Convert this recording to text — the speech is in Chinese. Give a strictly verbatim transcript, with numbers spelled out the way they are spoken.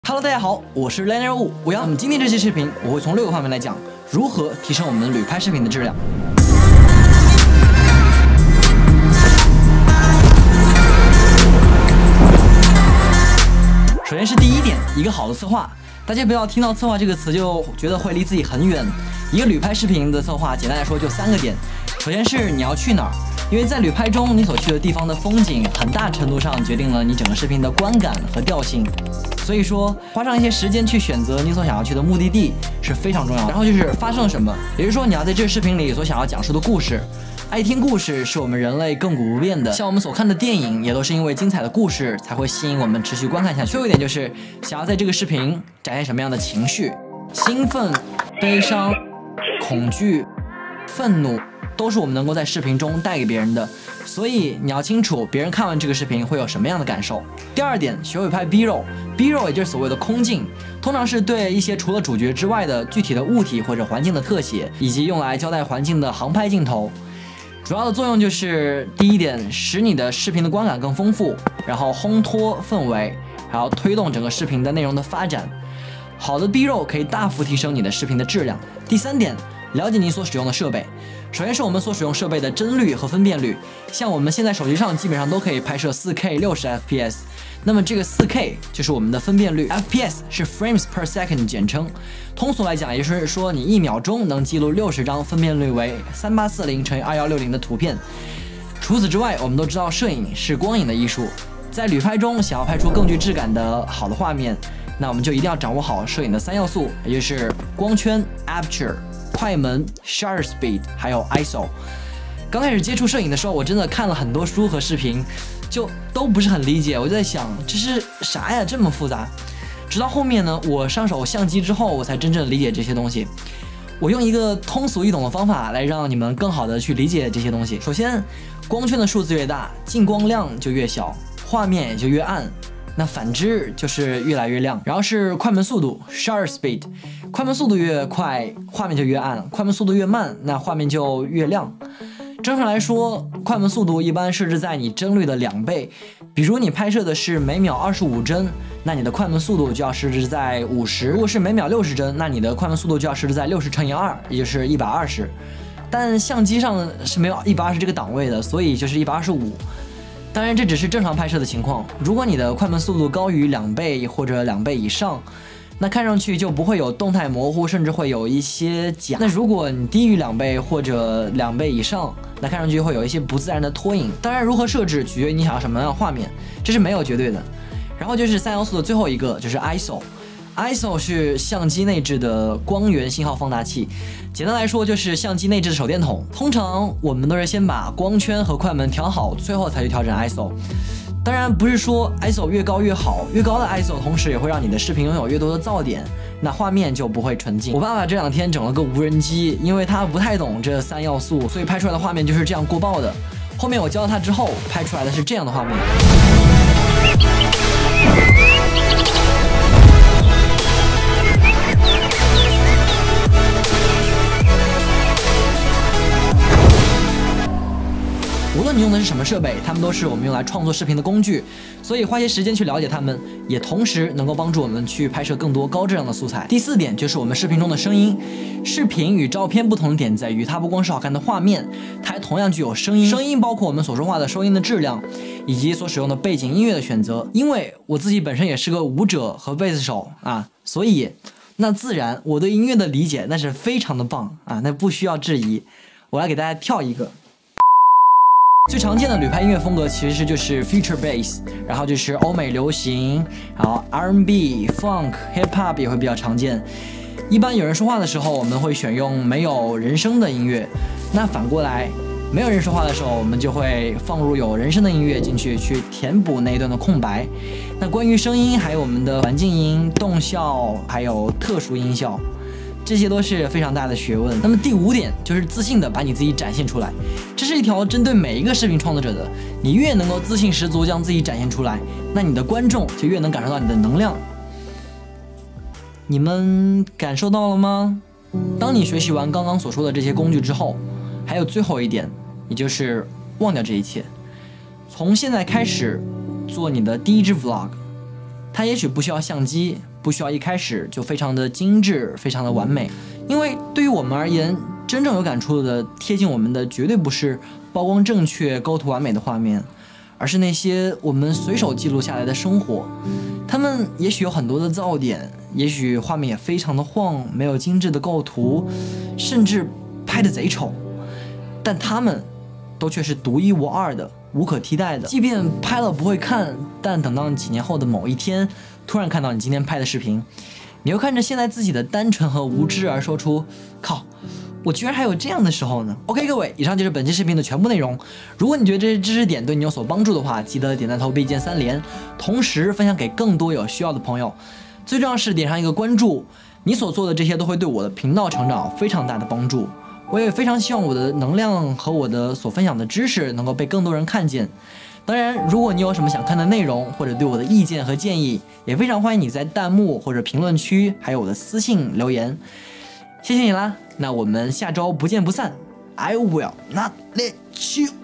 Hello， 大家好，我是 Liner 五五幺。那么今天这期视频，我会从六个方面来讲如何提升我们旅拍视频的质量。首先是第一点，一个好的策划。大家不要听到策划这个词就觉得会离自己很远。一个旅拍视频的策划，简单来说就三个点。首先是你要去哪儿，因为在旅拍中，你所去的地方的风景，很大程度上决定了你整个视频的观感和调性。所以说，花上一些时间去选择你所想要去的目的地是非常重要的。然后就是发生了什么，也就是说你要在这个视频里所想要讲述的故事。爱听故事是我们人类亘古不变的，像我们所看的电影也都是因为精彩的故事才会吸引我们持续观看下去。最后一点就是想要在这个视频展现什么样的情绪，兴奋、悲伤、恐惧、愤怒，都是我们能够在视频中带给别人的。所以你要清楚别人看完这个视频会有什么样的感受。第二点，学会拍 B roll，B roll 也就是所谓的空镜，通常是对一些除了主角之外的具体的物体或者环境的特写，以及用来交代环境的航拍镜头。主要的作用就是第一点，使你的视频的观感更丰富，然后烘托氛围，还要推动整个视频的内容的发展。好的 B roll 可以大幅提升你的视频的质量。第三点，了解你所使用的设备。首先是我们所使用设备的帧率和分辨率，像我们现在手机上基本上都可以拍摄 四K 六十 F P S， 那么这个 四K 就是我们的分辨率 ，F P S 是 frames per second 简称。通俗来讲，也就是说你一秒钟能记录六十张分辨率为三八四零乘以二一六零的图片。除此之外，我们都知道摄影是光影的艺术，在旅拍中想要拍出更具质感的好的画面，那我们就一定要掌握好摄影的三要素，也就是光圈 aperture。快门 shutter speed 还有 I S O。 刚开始接触摄影的时候，我真的看了很多书和视频，就都不是很理解。我就在想这是啥呀，这么复杂。直到后面呢，我上手相机之后，我才真正理解这些东西。我用一个通俗易懂的方法来让你们更好的去理解这些东西。首先，光圈的数字越大，进光量就越小，画面也就越暗。那反之就是越来越亮。然后是快门速度 shutter speed， 快门速度越快，画面就越暗；快门速度越慢，那画面就越亮。正常来说，快门速度一般设置在你帧率的两倍。比如你拍摄的是每秒二十五帧，那你的快门速度就要设置在五十；如果是每秒六十帧，那你的快门速度就要设置在六十乘以二，也就是一百二十。但相机上是没有一百二十这个档位的，所以就是一百二十五。当然，这只是正常拍摄的情况。如果你的快门速度高于两倍或者两倍以上，那看上去就不会有动态模糊，甚至会有一些假。那如果你低于两倍或者两倍以上，那看上去会有一些不自然的拖影。当然，如何设置取决于你想要什么样的画面，这是没有绝对的。然后就是三要素的最后一个，就是 I S O。I S O 是相机内置的光源信号放大器，简单来说就是相机内置的手电筒。通常我们都是先把光圈和快门调好，最后才去调整 I S O。当然不是说 I S O 越高越好，越高的 I S O 同时也会让你的视频拥有越多的噪点，那画面就不会纯净。我爸爸这两天整了个无人机，因为他不太懂这三要素，所以拍出来的画面就是这样过曝的。后面我教他之后，拍出来的是这样的画面。无论你用的是什么设备，它们都是我们用来创作视频的工具，所以花些时间去了解它们，也同时能够帮助我们去拍摄更多高质量的素材。第四点就是我们视频中的声音。视频与照片不同的点在于，它不光是好看的画面，它还同样具有声音。声音包括我们所说话的收音的质量，以及所使用的背景音乐的选择。因为我自己本身也是个舞者和贝斯手啊，所以那自然我对音乐的理解那是非常的棒啊，那不需要质疑。我来给大家跳一个。最常见的旅拍音乐风格其实就是 future bass， 然后就是欧美流行，然后 R and B、Funk、Hip Hop 也会比较常见。一般有人说话的时候，我们会选用没有人声的音乐。那反过来，没有人说话的时候，我们就会放入有人声的音乐进去，去填补那一段的空白。那关于声音，还有我们的环境音、动效，还有特殊音效，这些都是非常大的学问。那么第五点就是自信的把你自己展现出来，这是一条针对每一个视频创作者的。你越能够自信十足将自己展现出来，那你的观众就越能感受到你的能量。你们感受到了吗？当你学习完刚刚所说的这些工具之后，还有最后一点，也就是忘掉这一切，从现在开始做你的第一支 vlog。 它也许不需要相机，不需要一开始就非常的精致，非常的完美，因为对于我们而言，真正有感触的、贴近我们的，绝对不是曝光正确、构图完美的画面，而是那些我们随手记录下来的生活。他们也许有很多的噪点，也许画面也非常的晃，没有精致的构图，甚至拍得贼丑，但他们都却是独一无二的、无可替代的。即便拍了不会看，但等到几年后的某一天，突然看到你今天拍的视频，你又看着现在自己的单纯和无知而说出：靠，我居然还有这样的时候呢。 OK， 各位，以上就是本期视频的全部内容。如果你觉得这些知识点对你有所帮助的话，记得点赞、投币、一键三连，同时分享给更多有需要的朋友。最重要是点上一个关注，你所做的这些都会对我的频道成长非常大的帮助。我也非常希望我的能量和我的所分享的知识能够被更多人看见。当然，如果你有什么想看的内容，或者对我的意见和建议，也非常欢迎你在弹幕或者评论区，还有我的私信留言。谢谢你啦，那我们下周不见不散。I will not let you